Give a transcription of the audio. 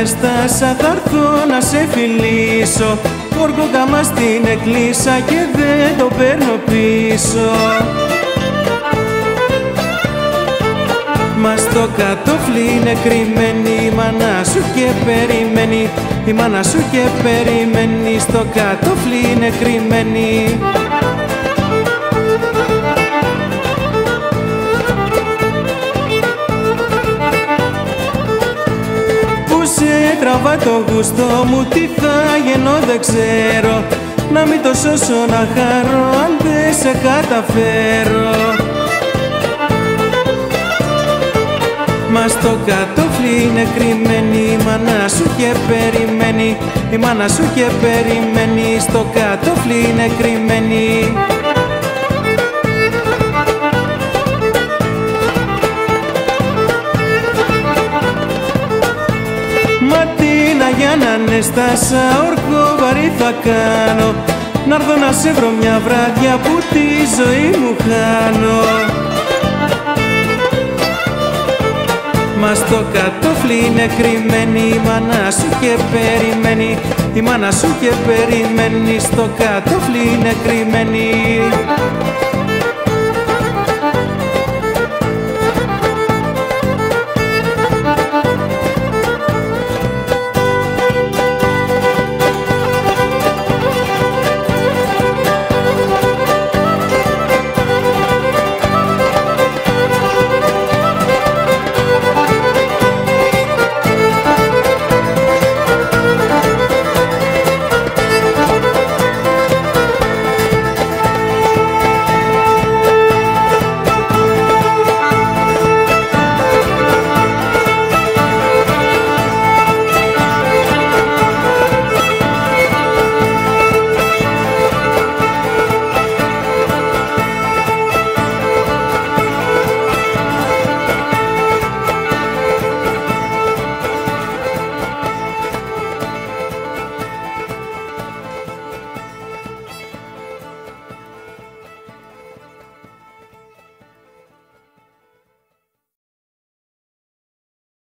ανέστασα θα έρθω να σε φιλήσω. Όρκο κάμα στην εκκλήσα και δεν το παίρνω πίσω. Μα στο κατόφλι είναι κρυμμένη η μάνα σου και περιμένει. Η μάνα σου και περιμένει, στο κατόφλι είναι κρυμμένη. Τραβά το γούστο μου, τι θα γίνω δεν ξέρω. Να μην το σώσω να χαρώ αν δεν σε καταφέρω. Μα στο κατόφλι είναι κρυμμένη η μάνα σου και περιμένει. Η μάνα σου και περιμένει, στο κατόφλι είναι κρυμμένη. Για να ανέστασα όρκο βαρύ θα κάνω. Να'ρθω να σε βρω μια βράδια που τη ζωή μου χάνω. Μα στο κατόφλι είναι κρυμμένη η μάνα σου και περιμένει. Η μάνα σου και περιμένει, στο κατόφλι είναι κρυμμένη.